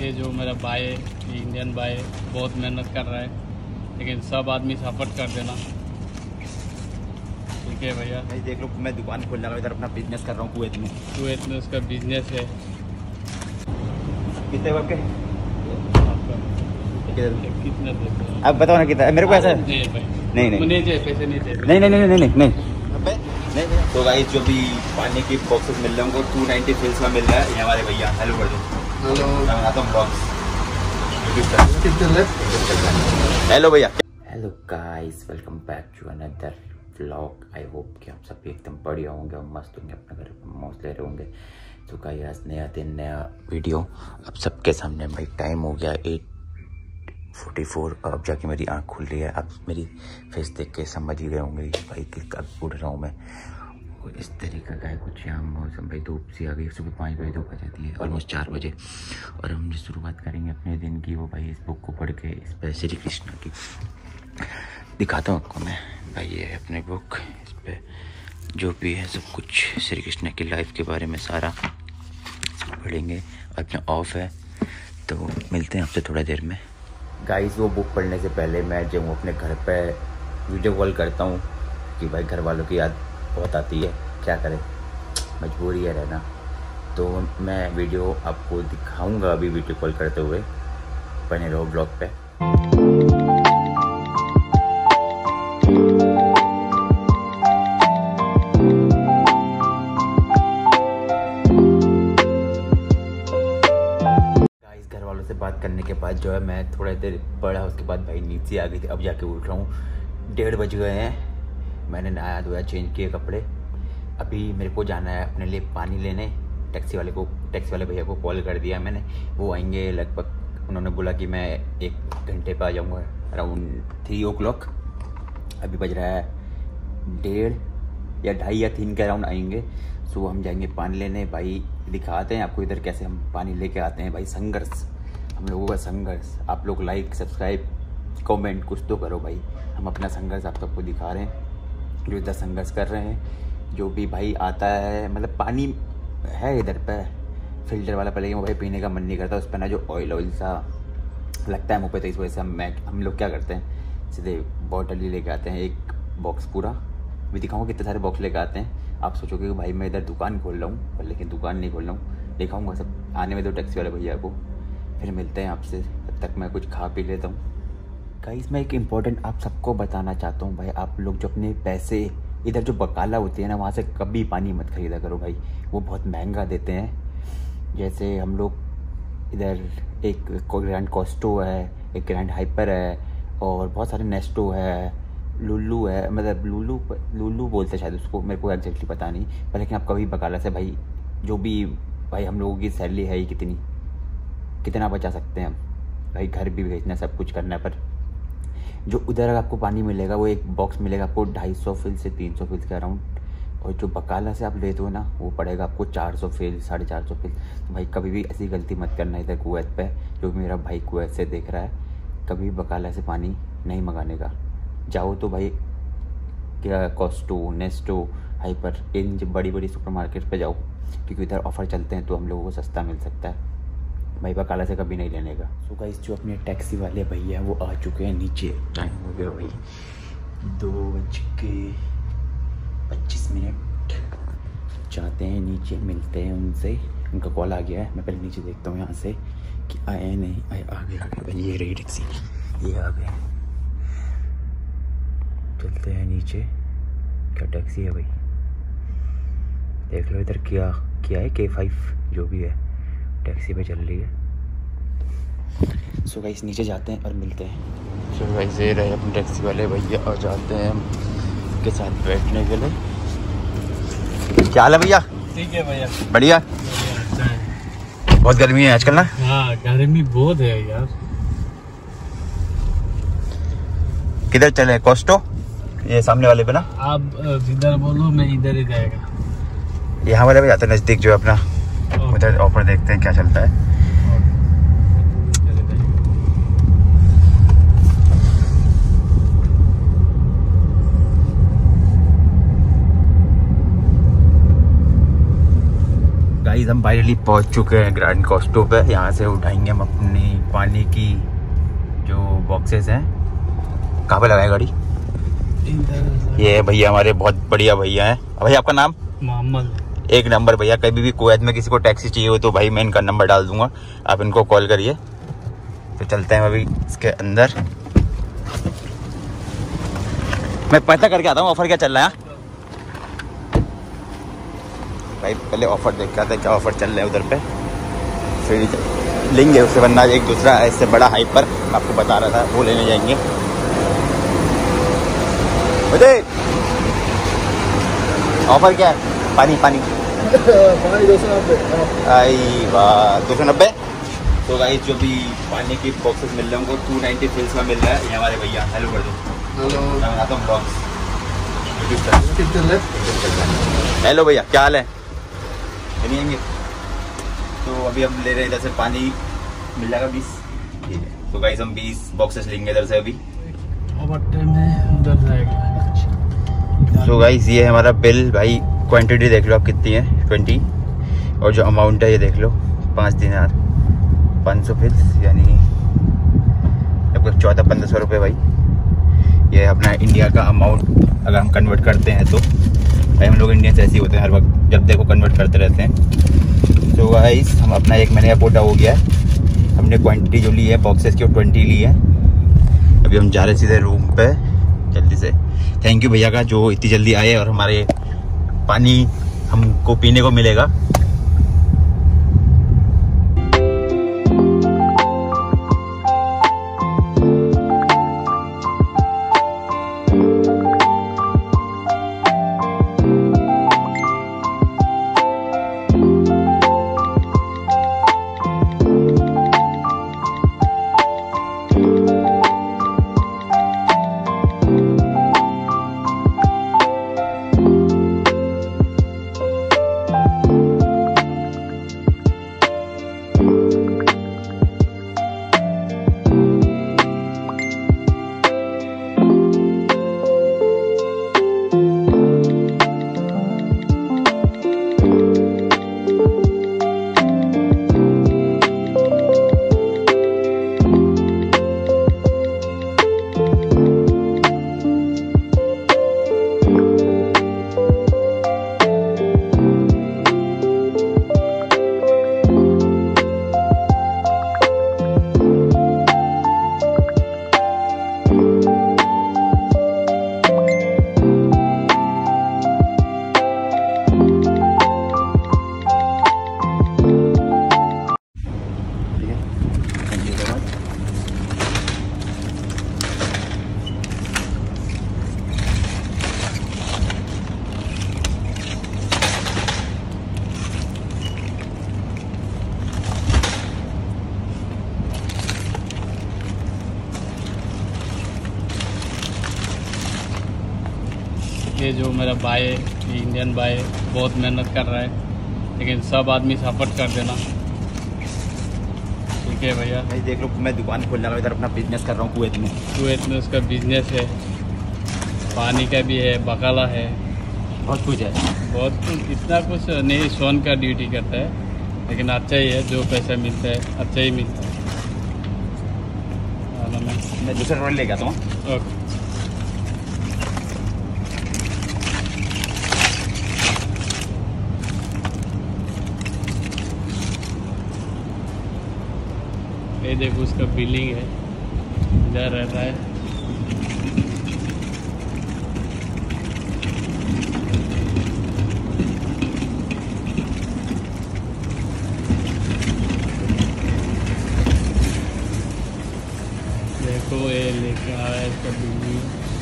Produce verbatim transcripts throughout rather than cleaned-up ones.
ये जो मेरा भाई है, इंडियन भाई है, बहुत मेहनत कर रहा है, लेकिन सब आदमी सपोर्ट कर देना। ठीक है भैया। भाई देख लो, मैं दुकान खोलने का इधर अपना बिजनेस कर रहा हूँ कुवैत में। कुवैत में उसका बिजनेस है। कितने आपके? कितना देते हैं? अब बताओ ना कितना मेरे को। ऐसा नहीं भाई, नहीं नहीं नहीं चाहिए, पैसे नहीं चाहिए। नहीं नहीं नहीं नहीं नहीं नहीं नहीं। तो गाइस जो भी पानी की बॉक्सेस मिल रहे हैं उनको टू नाइन्टी फिल्स में मिल रहा है। ये हमारे भैया हेलो कर दो। हेलो, मैं बनाता हूँ ब्लॉग्स। हेलो भैया। Hello guys, welcome back to another vlog. I hope कि आप सब एकदम बढ़िया होंगे और मस्त होंगे, अपने घर पर मौज ले रहे होंगे। तो गाइस आज नया दिन नया वीडियो अब सबके सामने। भाई टाइम हो गया एट फोर्टी फोर और अब जाके मेरी आँख खुल रही है। आप मेरी फेस देख के समझ ही गए होंगे भाई कि कब उड़ रहा हूँ मैं। और इस तरीका का है कुछ यहाँ मौसम। भाई धूप सी आ गई, सुबह पाँच बजे धूप आ जाती है, ऑलमोस्ट चार बजे। और हम जो शुरुआत करेंगे अपने दिन की वो भाई इस बुक को पढ़ के, इस पर श्री कृष्ण की दिखाता हूँ आपको मैं। भाई ये है अपनी बुक, इस पर जो भी है सब कुछ श्री कृष्ण की लाइफ के बारे में सारा पढ़ेंगे। अपना ऑफ है तो मिलते हैं आपसे थोड़ा देर में। गाइस वो बुक पढ़ने से पहले मैं जो अपने घर पे वीडियो कॉल करता हूँ कि भाई घर वालों की याद बहुत आती है, क्या करें, मजबूरी है रहना। तो मैं वीडियो आपको दिखाऊंगा अभी वीडियो कॉल करते हुए, बने रहो ब्लॉग पे। से बात करने के बाद जो है मैं थोड़ा देर पढ़ा, उसके बाद भाई नीचे आ गई थी। अब जाके उठ रहा हूँ, डेढ़ बज गए हैं। मैंने नहाया धोया, चेंज किए कपड़े। अभी मेरे को जाना है अपने लिए पानी लेने। टैक्सी वाले को टैक्सी वाले भैया को कॉल कर दिया मैंने, वो आएंगे लगभग। उन्होंने बोला कि मैं एक घंटे पर आ जाऊँगा, अराउंड थ्री ओ क्लॉक। अभी बज रहा है डेढ़ या ढाई या तीन के अराउंड आएंगे। सो हम जाएंगे पानी लेने। भाई दिखाते हैं आपको इधर कैसे हम पानी लेके आते हैं। भाई संघर्ष, हम लोगों का संघर्ष। आप लोग लाइक सब्सक्राइब कमेंट कुछ तो करो भाई। हम अपना संघर्ष आप सबको दिखा रहे हैं, जो इधर संघर्ष कर रहे हैं। जो भी भाई आता है, मतलब पानी है इधर पे फिल्टर वाला, पहले वो भाई पीने का मन नहीं करता, उस पर ना जो ऑयल ऑयल सा लगता है मुँह पे। तो इस वजह से हम मैं हम लोग क्या करते हैं, सीधे बॉटल ही लेके आते हैं, एक बॉक्स पूरा। भी दिखाऊँगा कितने सारे बॉक्स लेके आते हैं। आप सोचोगे कि भाई मैं इधर दुकान खोल रहा हूँ, पर लेकिन दुकान नहीं खोल रहा हूँ। दिखाऊँगा सब, आने में दो टैक्सी वाले भैया को, फिर मिलते हैं आपसे। तब तक मैं कुछ खा पी लेता हूँ। गाइस मैं एक इम्पॉर्टेंट आप सबको बताना चाहता हूँ भाई, आप लोग जो अपने पैसे इधर जो बकाला होती है ना, वहाँ से कभी पानी मत खरीदा करो भाई, वो बहुत महंगा देते हैं। जैसे हम लोग इधर एक ग्रैंड कॉस्टो है, एक ग्रैंड हाइपर है, और बहुत सारे नेस्टो है, लुल्लू है, मतलब लुल्लू लुल्लू बोलते शायद उसको, मेरे को एग्जैक्टली पता नहीं। पर लेकिन आप कभी बकाला से भाई, जो भी भाई हम लोगों की सैलरी है ही कितनी, कितना बचा सकते हैं हम भाई, घर भी भेजना, सब कुछ करना है। पर जो उधर आपको पानी मिलेगा, वो एक बॉक्स मिलेगा आपको ढाई सौ फिल से तीन सौ फिल के अराउंड, और जो बकाला से आप लेते हो ना, वो पड़ेगा आपको चार सौ फिल, साढ़े चार सौ फिल। तो भाई कभी भी ऐसी गलती मत करना इधर कुवैत पे। जो भी मेरा भाई कुवैत से देख रहा है, कभी भी बकाला से पानी नहीं मंगाने का। जाओ तो भाई क्या कॉस्टो, नेस्टो, हाइपर, इन बड़ी बड़ी सुपर मार्केट पर जाओ, क्योंकि इधर ऑफ़र चलते हैं तो हम लोगों को सस्ता मिल सकता है भाई, बकाला से कभी नहीं लेने का। सो गाइस जो अपने टैक्सी वाले भैया वो आ चुके हैं नीचे। टाइम हो गया भाई दो बज के पच्चीस मिनट। जाते हैं नीचे, मिलते हैं उनसे। उनका कॉल आ गया है, मैं पहले नीचे देखता हूँ यहाँ से कि आए नहीं आए। आ गए आ गए भाई, ये रही टैक्सी, ये आ गए। चलते हैं नीचे। क्या टैक्सी है भाई, देख लो इधर क्या क्या है, के फाइव जो भी है, टैक्सी पे चल रही है। सो so गाइस नीचे जाते हैं और मिलते हैं। सो so गाइस ये रहे अपने टैक्सी वाले भैया, और जाते हैं उनके साथ बैठने के लिए। क्या हाल है भैया? ठीक है भैया, बढ़िया। अच्छा है। बहुत गर्मी है आजकल ना। हाँ गर्मी बहुत है यार। किधर चले, कॉस्टो ये सामने वाले पे ना? आप इधर बोलो, मैं इधर ही जाएगा। यहाँ वाले पे जाते हैं नज़दीक जो है अपना, उधर ऑफर देखते हैं क्या चलता है। गाइस गाइस हम फाइनली पहुंच चुके हैं ग्रैंड कॉस्टो पे। यहाँ से उठाएंगे हम अपनी पानी की जो बॉक्सेस हैं। कहाँ पे लगाए गाड़ी? ये भैया हमारे बहुत बढ़िया भैया हैं। भैया आपका नाम? मोहम्मद। एक नंबर भैया। कभी भी कुवैत में किसी को टैक्सी चाहिए हो तो भाई मैं इनका नंबर डाल दूंगा, आप इनको कॉल करिए। तो चलते हैं अभी इसके अंदर। मैं पता करके आता हूँ ऑफर क्या चल रहा है भाई। पहले ऑफर देख के आते हैं क्या ऑफर चल रहा है उधर पे, फिर लेंगे उससे। वरना एक दूसरा इससे बड़ा हाइपर मैं आपको बता रहा था वो लेने जाएंगे। ऑफर क्या है? पानी पानी पानी दो सौ नब्बे। आई वाह, दो सौ नब्बे। तो गाइस जो भी पानी की बॉक्सेस मिल रहे हैं उनको टू नाइन्टी फिल्स में मिल रहा है। ये हमारे भैया हेलो कर दो। हेलो, मैं बनाता हूँ ब्लॉग्स हेलो भैया क्या हाल है? नहीं आएंगे तो अभी हम ले रहे हैं इधर से पानी मिल जाएगा बीस। ठीक है तो गाइस हम बीस बॉक्सेस लेंगे इधर से अभी। में उधर जाएगा। तो गाइस ये है हमारा बिल भाई। क्वांटिटी देख लो आप कितनी है, ट्वेंटी। और जो अमाउंट है ये देख लो, पाँच दिनार पाँच सौ फिल्स यानी लगभग चौदह पंद्रह सौ रुपये भाई। ये अपना इंडिया का अमाउंट अगर हम कन्वर्ट करते हैं तो भाई हम लोग इंडियन से ऐसे ही होते हैं, हर वक्त जब देखो कन्वर्ट करते रहते हैं। तो गाइस हम अपना एक महीने का कोटा हो गया है। हमने क्वांटिटी जो ली है बॉक्सेस की वो ट्वेंटी ली है। अभी हम जा रहे सीधे रूम पे जल्दी से। थैंक यू भैया का जो इतनी जल्दी आए और हमारे पानी हमको पीने को मिलेगा। ये जो मेरा भाई है, इंडियन भाई बहुत मेहनत कर रहा है, लेकिन सब आदमी सपोर्ट कर देना। ठीक है भैया। भाई देख लो मैं दुकान खोलने का इधर अपना बिजनेस कर रहा हूँ कुवैत में। कुवैत में उसका बिजनेस है, पानी का भी है, बकाला है, बहुत कुछ है। बहुत कुछ। इतना कुछ नहीं सोन का ड्यूटी करता है, लेकिन अच्छा ही है। जो पैसा मिलता है अच्छा ही मिलता है। मैं मैं दूसरा रोड ले आता हूँ। ओके। ये देखो उसका बिलिंग है, इधर रहता है। देखो ये लेके आया है इसका बिलिंग।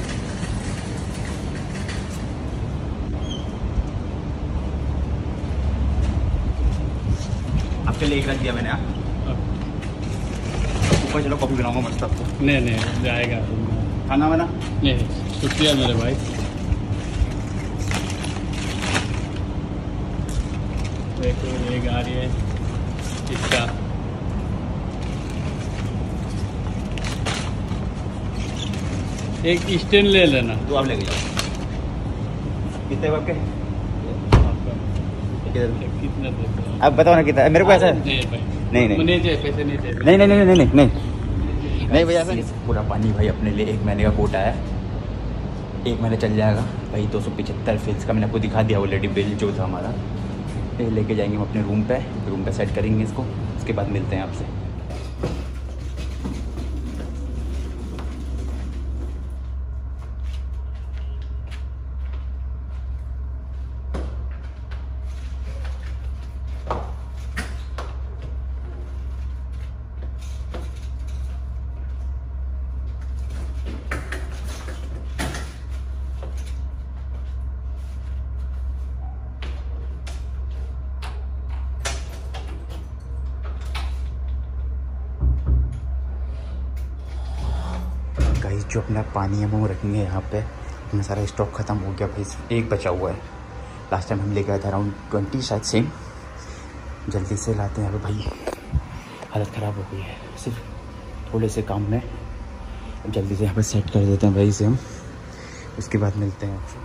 आपके लिए एक रख दिया मैंने। आप ऊपर चलो कॉफी बनाऊंगा मस्त आपको। नहीं नहीं जाएगा खाना बना नहीं। शुक्रिया मेरे भाई। देखो ये गाड़ी है इसका। एक स्टैंड ले लेना। तो आप लेके जाओ। कितने आपके? कितना देते हो? अब बताओ ना कितना, मेरे को ऐसा नहीं भाई, नहीं नहीं नहीं चाहिए, पैसे नहीं चाहिए। नहीं नहीं नहीं नहीं नहीं नहीं नहीं भैया ऐसा नहीं। पूरा पानी भाई अपने लिए एक महीने का कोटा है, एक महीने चल जाएगा भाई। दो सौ पचहत्तर फीस का मैंने आपको दिखा दिया ऑलरेडी बिल जो था हमारा। ये लेके जाएंगे हम अपने रूम पे, रूम पे सेट करेंगे इसको, उसके बाद मिलते हैं आपसे। गाइस जो अपना पानी है वो रखेंगे यहाँ पे, अपना सारा स्टॉक ख़त्म हो गया भाई, सिर्फ एक बचा हुआ है। लास्ट टाइम हम लेके आए थे अराउंड ट्वेंटी शायद सेम। जल्दी से लाते हैं, भाई हालत ख़राब हो गई है सिर्फ थोड़े से काम में। जल्दी से यहाँ पे सेट कर देते हैं भाई इसे हम, उसके बाद मिलते हैं आपसे।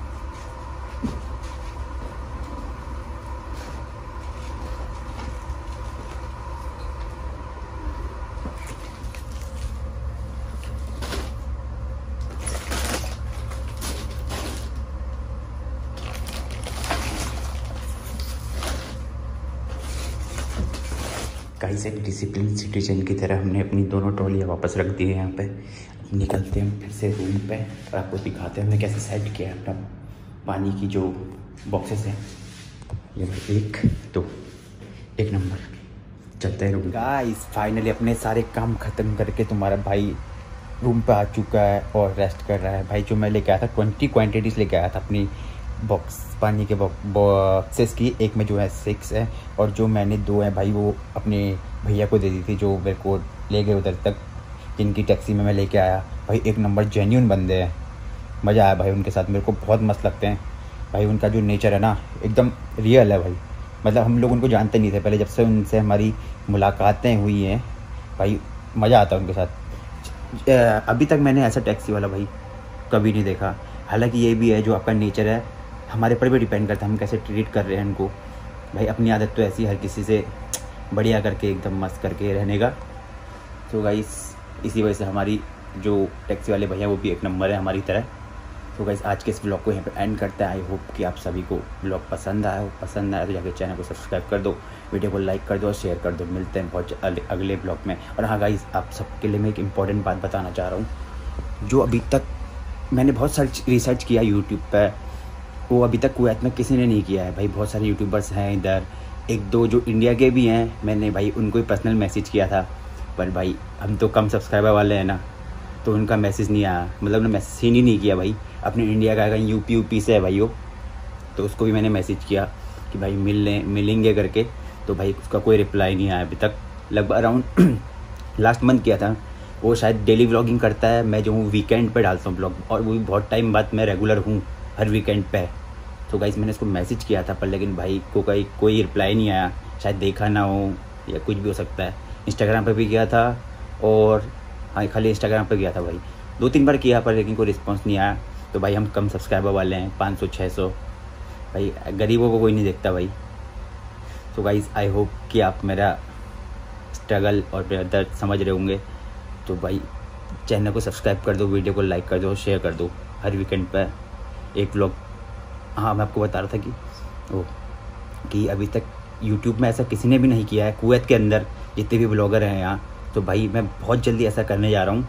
गाइस एक डिसिप्लिन सिटीजन की तरह हमने अपनी दोनों ट्रॉलियाँ वापस रख दी है यहाँ पे। अब निकलते हैं फिर से रूम पे और आपको दिखाते हैं हमने कैसे सेट किया है अपना पानी की जो बॉक्सेस हैं। ये भाई एक दो एक नंबर, चलते हैं रूम। गाइस फाइनली अपने सारे काम ख़त्म करके तुम्हारा भाई रूम पे आ चुका है और रेस्ट कर रहा है भाई। जो मैं लेके आया था ट्वेंटी क्वान्टिटीज़ लेके आया था अपनी बॉक्स पानी के बॉक्सेस की, एक में जो है सिक्स है और जो मैंने दो है भाई वो अपने भैया को दे दी थी जो मेरे को ले गए उधर तक, जिनकी टैक्सी में मैं लेके आया। भाई एक नंबर जेन्यून बंदे हैं, मज़ा आया भाई उनके साथ, मेरे को बहुत मस्त लगते हैं भाई। उनका जो नेचर है ना एकदम रियल है भाई, मतलब हम लोग उनको जानते नहीं थे पहले, जब से उनसे हमारी मुलाकातें हुई हैं भाई मज़ा आता है उनके साथ। अभी तक मैंने ऐसा टैक्सी वाला भाई कभी नहीं देखा। हालांकि ये भी है जो आपका नेचर है हमारे पर भी डिपेंड करता है, हम कैसे ट्रीट कर रहे हैं उनको भाई। अपनी आदत तो ऐसी हर किसी से बढ़िया करके एकदम मस्त करके रहने का। तो गाइस इसी वजह से हमारी जो टैक्सी वाले भैया वो भी एक नंबर है हमारी तरह। तो गाइस आज के इस ब्लॉग को यहाँ पे एंड करते हैं। आई होप कि आप सभी को ब्लॉग पसंद आया हो, पसंद आया तो जाके चैनल को सब्सक्राइब कर दो, वीडियो को लाइक कर दो और शेयर कर दो। मिलते हैं बहुत अगले ब्लॉग में। और हाँ गाइस आप सबके लिए मैं एक इम्पॉर्टेंट बात बताना चाह रहा हूँ, जो अभी तक मैंने बहुत सर्च रिसर्च किया यूट्यूब पर, वो अभी तक कुवैत में किसी ने नहीं किया है भाई। बहुत सारे यूट्यूबर्स हैं इधर, एक दो जो इंडिया के भी हैं, मैंने भाई उनको ही पर्सनल मैसेज किया था, पर भाई हम तो कम सब्सक्राइबर वाले हैं ना, तो उनका मैसेज नहीं आया, मतलब उन्होंने मैसेज ही नहीं किया भाई। अपने इंडिया का कहीं यूपी यूपी से है भाई वो, तो उसको भी मैंने मैसेज किया कि भाई मिल लें मिलेंगे करके, तो भाई उसका कोई रिप्लाई नहीं आया अभी तक। लगभग अराउंड लास्ट मंथ किया था। वो शायद डेली व्लॉगिंग करता है, मैं जो हूँ वीकेंड पे डालता हूँ ब्लॉग, और वो भी बहुत टाइम बाद मैं रेगुलर हूँ हर वीकेंड पे। तो गाइस मैंने उसको मैसेज किया था पर लेकिन भाई को कोई कोई रिप्लाई नहीं आया, शायद देखा ना हो या कुछ भी हो सकता है। इंस्टाग्राम पे भी किया था और हाँ खाली इंस्टाग्राम पे किया था भाई, दो तीन बार किया पर लेकिन कोई रिस्पांस नहीं आया। तो भाई हम कम सब्सक्राइबर वाले हैं, पाँच सौ छः सौ भाई, गरीबों को कोई नहीं देखता भाई। तो गाइस आई होप कि आप मेरा स्ट्रगल और मेरा दर्द समझ रहे होंगे। तो भाई चैनल को सब्सक्राइब कर दो, वीडियो को लाइक कर दो, शेयर कर दो। हर वीकेंड पर एक व्लॉग। हाँ मैं आपको बता रहा था कि वो कि अभी तक यूट्यूब में ऐसा किसी ने भी नहीं किया है कुवैत के अंदर, जितने भी ब्लॉगर हैं यहाँ। तो भाई मैं बहुत जल्दी ऐसा करने जा रहा हूँ,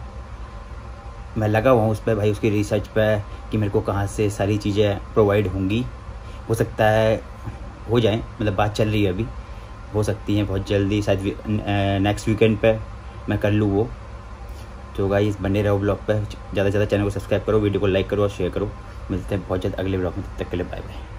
मैं लगा हुआ हूँ उस पर भाई, उसकी रिसर्च पे कि मेरे को कहाँ से सारी चीज़ें प्रोवाइड होंगी। हो सकता है हो जाए, मतलब बात चल रही है अभी, हो सकती है बहुत जल्दी, शायद नेक्स्ट वीकेंड पे मैं कर लूँ वो। तो गाइस बने रहो ब्लॉग पे, ज़्यादा से ज़्यादा चैनल को सब्सक्राइब करो, वीडियो को लाइक करो और शेयर करो। मिलते हैं बहुत जल्द अगले ब्लॉग में, तब तक के लिए बाय बाय।